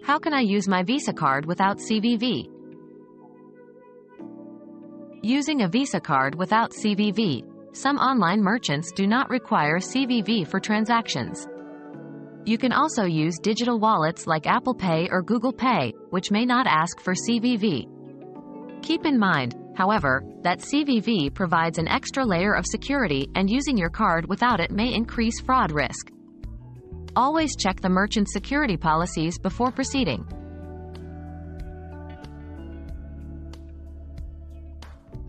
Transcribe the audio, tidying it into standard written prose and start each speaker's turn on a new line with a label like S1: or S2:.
S1: How can I use my Visa card without CVV? Using a Visa card without CVV. Some online merchants do not require CVV for transactions. You can also use digital wallets like Apple Pay or Google Pay, which may not ask for CVV. Keep in mind, however, that CVV provides an extra layer of security, and using your card without it may increase fraud risk. Always check the merchant's security policies before proceeding.